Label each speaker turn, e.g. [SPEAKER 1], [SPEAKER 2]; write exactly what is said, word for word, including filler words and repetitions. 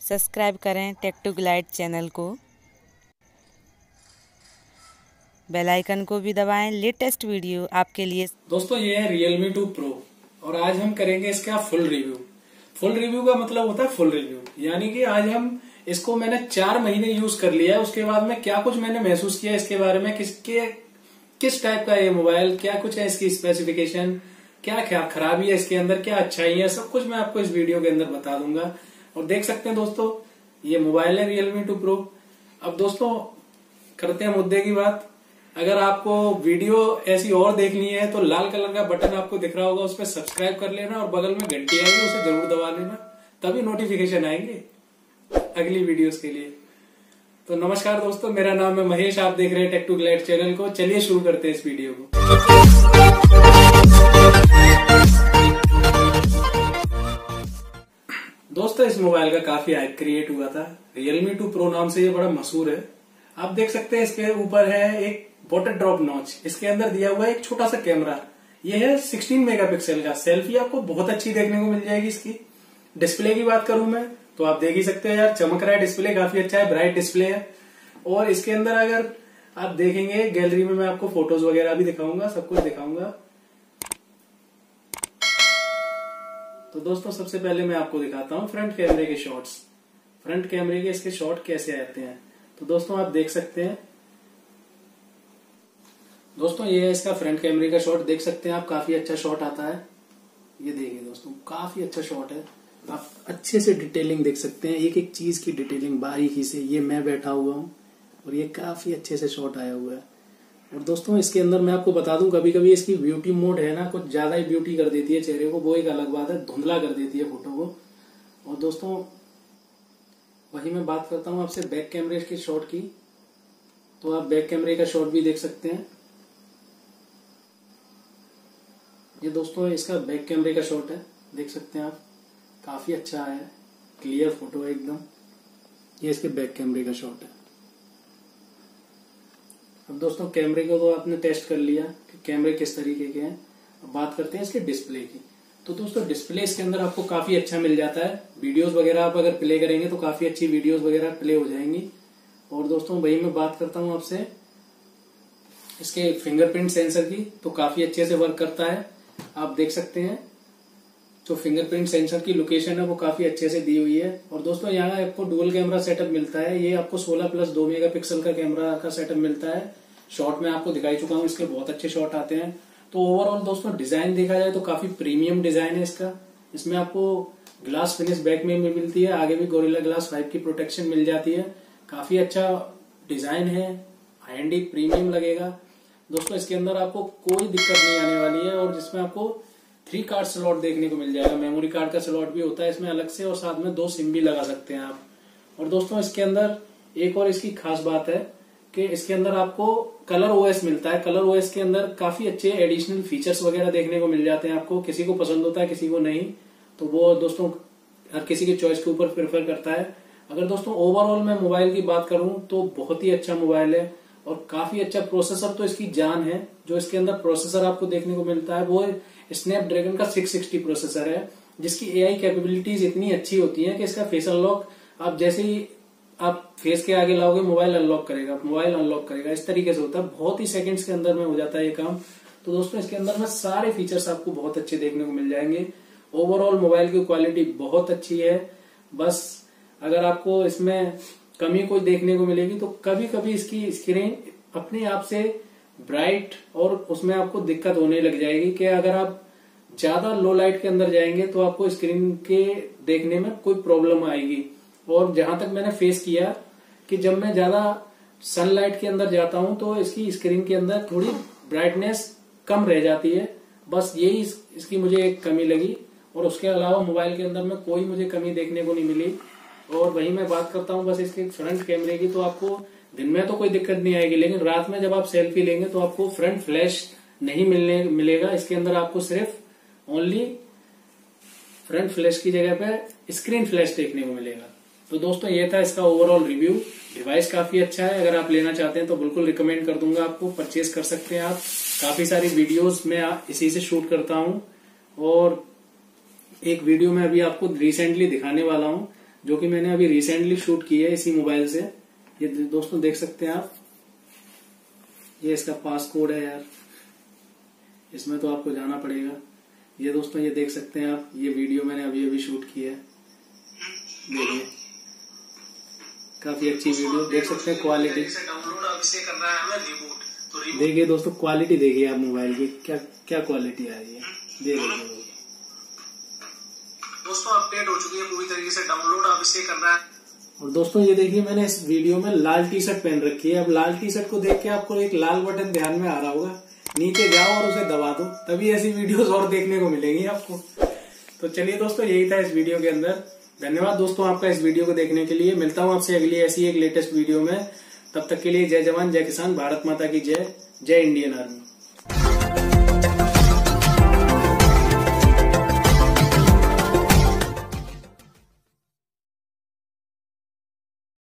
[SPEAKER 1] Subscribe करें tech to glide channel को, bell icon को भी दबाएं। लेटेस्ट वीडियो आपके लिए।
[SPEAKER 2] दोस्तों ये है Realme टू Pro और आज हम करेंगे इसका फुल रिव्यू। फुल रिव्यू का मतलब होता है फुल रिव्यू, यानी कि आज हम इसको मैंने चार महीने यूज कर लिया है। उसके बाद में क्या कुछ मैंने महसूस किया इसके बारे में, किसके किस टाइप का ये मोबाइल, क्या कुछ है इसकी स्पेसिफिकेशन, क्या क्या खराबी है इसके अंदर, क्या अच्छाई है, सब कुछ मैं आपको इस वीडियो के अंदर बता दूंगा। और देख सकते हैं दोस्तों ये मोबाइल है Realme टू Pro। अब दोस्तों करते हैं मुद्दे की बात। अगर आपको वीडियो ऐसी और देखनी है तो लाल कलर का बटन आपको दिख रहा होगा, उस पर सब्सक्राइब कर लेना और बगल में घंटी आएगी उसे जरूर दबा लेना, तभी नोटिफिकेशन आएंगे अगली वीडियोस के लिए। तो नमस्कार दोस्तों, मेरा नाम है महेश, आप देख रहे हैं टेक टू ग्लाइड चैनल को। चलिए शुरू करते हैं इस वीडियो को। दोस्तों इस मोबाइल का काफी हाइप क्रिएट हुआ था। Realme टू Pro नाम से ये बड़ा मशहूर है। आप देख सकते हैं इसके ऊपर है एक वाटर ड्रॉप नॉच, इसके अंदर दिया हुआ है एक छोटा सा कैमरा। ये है सोलह मेगापिक्सल का। सेल्फी आपको बहुत अच्छी देखने को मिल जाएगी इसकी। डिस्प्ले की बात करूं मैं तो आप देख ही सकते हो यार, चमक रहा है डिस्प्ले, काफी अच्छा है, ब्राइट डिस्प्ले है। और इसके अंदर अगर आप देखेंगे गैलरी में, मैं आपको फोटोज वगैरह भी दिखाऊंगा, सब कुछ दिखाऊंगा। तो दोस्तों सबसे पहले मैं आपको दिखाता हूं फ्रंट कैमरे के शॉट्स। फ्रंट कैमरे के इसके शॉट कैसे आते हैं तो दोस्तों आप देख सकते हैं। दोस्तों ये है इसका फ्रंट कैमरे का शॉट, देख सकते हैं आप, काफी अच्छा शॉट आता है। ये देखिए दोस्तों काफी अच्छा शॉट है, आप अच्छे से डिटेलिंग देख सकते हैं, एक एक चीज की डिटेलिंग बारीकी से। ये मैं बैठा हुआ हूँ और ये काफी अच्छे से शॉट आया हुआ है। और दोस्तों इसके अंदर मैं आपको बता दूं, कभी कभी इसकी ब्यूटी मोड है ना, कुछ ज्यादा ही ब्यूटी कर देती है चेहरे को, वो एक अलग बात है, धुंधला कर देती है फोटो को। और दोस्तों वही मैं बात करता हूँ आपसे बैक कैमरे के शॉट की, तो आप बैक कैमरे का शॉट भी देख सकते हैं। ये दोस्तों इसका बैक कैमरे का शॉट है, देख सकते हैं आप, काफी अच्छा है, क्लियर फोटो है एकदम। ये इसके बैक कैमरे का शॉट है। अब दोस्तों कैमरे को तो आपने टेस्ट कर लिया कि कैमरे किस तरीके के हैं। अब बात करते हैं इसके डिस्प्ले की। तो दोस्तों डिस्प्ले इसके अंदर आपको काफी अच्छा मिल जाता है। वीडियोस वगैरह आप अगर प्ले करेंगे तो काफी अच्छी वीडियोस वगैरह प्ले हो जाएंगी। और दोस्तों वही मैं बात करता हूं आपसे इसके फिंगरप्रिंट सेंसर की, तो काफी अच्छे से वर्क करता है। आप देख सकते हैं जो फिंगरप्रिंट सेंसर की लोकेशन है वो काफी अच्छे से दी हुई है। और दोस्तों यहाँ आपको डुअल कैमरा सेटअप मिलता है। ये आपको सोलह प्लस दो मेगापिक्सल का कैमरा का सेटअप मिलता है। शॉट में आपको दिखाई चुका हूँ, इसके बहुत अच्छे शॉट आते हैं। तो ओवरऑल दोस्तों डिजाइन देखा जाए तो काफी प्रीमियम डिजाइन है इसका। इसमें आपको ग्लास फिनिश बैक में मिलती है, आगे भी गोरिल्ला ग्लास फाइव की प्रोटेक्शन मिल जाती है। काफी अच्छा डिजाइन है, हाई एंड प्रीमियम लगेगा। दोस्तों इसके अंदर आपको कोई दिक्कत नहीं आने वाली है। और जिसमें आपको थ्री कार्ड स्लॉट देखने को मिल जाएगा, मेमोरी कार्ड का स्लॉट भी होता है इसमें अलग से, और साथ में दो सिम भी लगा सकते हैं आप। और दोस्तों इसके अंदर एक और इसकी खास बात है कि इसके अंदर आपको कलर ओएस मिलता है। कलर ओएस के अंदर काफी अच्छे एडिशनल फीचर्स वगैरह देखने को मिल जाते हैं आपको। किसी को पसंद होता है, किसी को नहीं, तो वो दोस्तों हर किसी की चॉइस के ऊपर प्रेफर करता है। अगर दोस्तों ओवरऑल मैं मोबाइल की बात करूं तो बहुत ही अच्छा मोबाइल है और काफी अच्छा प्रोसेसर तो इसकी जान है। जो इसके अंदर प्रोसेसर आपको देखने को मिलता है वो स्नैपड्रैगन का सिक्स सिक्सटी प्रोसेसर है, जिसकी एआई कैपेबिलिटीज इतनी अच्छी होती है कि इसका फेस अनलॉक आप जैसे ही आप फेस के आगे लाओगे मोबाइल अनलॉक करेगा, मोबाइल अनलॉक करेगा, इस तरीके से होता है। बहुत ही सेकंड्स के अंदर में हो जाता है ये काम। तो दोस्तों इसके अंदर में सारे फीचर्स आपको बहुत अच्छे देखने को मिल जाएंगे। ओवरऑल मोबाइल की क्वालिटी बहुत अच्छी है। बस अगर आपको इसमें कमी कोई देखने को मिलेगी तो कभी कभी इसकी स्क्रीन अपने आप से ब्राइट और उसमें आपको दिक्कत होने लग जाएगी कि अगर आप ज्यादा लो लाइट के अंदर जाएंगे तो आपको स्क्रीन के देखने में कोई प्रॉब्लम आएगी। और जहां तक मैंने फेस किया कि जब मैं ज्यादा सनलाइट के अंदर जाता हूं तो इसकी स्क्रीन के अंदर थोड़ी ब्राइटनेस कम रह जाती है। बस यही इस, इसकी मुझे एक कमी लगी, और उसके अलावा मोबाइल के अंदर में कोई मुझे कमी देखने को नहीं मिली। और वही मैं बात करता हूँ बस इसके फ्रंट कैमरे की, तो आपको दिन में तो कोई दिक्कत नहीं आएगी, लेकिन रात में जब आप सेल्फी लेंगे तो आपको फ्रंट फ्लैश नहीं मिलने मिलेगा। इसके अंदर आपको सिर्फ ओनली फ्रंट फ्लैश की जगह पे स्क्रीन फ्लैश देखने को मिलेगा। तो दोस्तों ये था इसका ओवरऑल रिव्यू। डिवाइस काफी अच्छा है, अगर आप लेना चाहते हैं तो बिल्कुल रिकमेंड कर दूंगा आपको, परचेज कर सकते हैं आप। काफी सारी वीडियोस में इसी से शूट करता हूँ और एक वीडियो में अभी आपको रिसेंटली दिखाने वाला हूँ जो कि मैंने अभी रिसेंटली शूट की है इसी मोबाइल से। ये दोस्तों देख सकते हैं आप, ये इसका पास कोड है यार, इसमें तो आपको जाना पड़ेगा। ये दोस्तों ये देख सकते हैं आप, ये वीडियो मैंने अभी अभी शूट की है, देखिए काफी अच्छी वीडियो, देख सकते हैं क्वालिटी। देखिए दोस्तों क्वालिटी देखिए आप मोबाइल की, क्या क्या क्वालिटी आ रही है, देख लीजिए
[SPEAKER 3] दोस्तों। अपडेट हो चुकी है पूरी तरीके से डाउनलोड, अब इसे करना है।
[SPEAKER 2] और दोस्तों ये देखिए मैंने इस वीडियो में लाल टी शर्ट पहन रखी है। अब लाल टी शर्ट को देख के आपको एक लाल बटन ध्यान में आ रहा होगा, नीचे जाओ और उसे दबा दो, तभी ऐसी वीडियोस और देखने को मिलेंगी आपको। तो चलिए दोस्तों यही था इस वीडियो के अंदर। धन्यवाद दोस्तों आपका इस वीडियो को देखने के लिए। मिलता हूं आपसे अगली ऐसी एक लेटेस्ट वीडियो में। तब तक के लिए जय जवान जय किसान, भारत माता की जय, जय इंडियन आर्मी।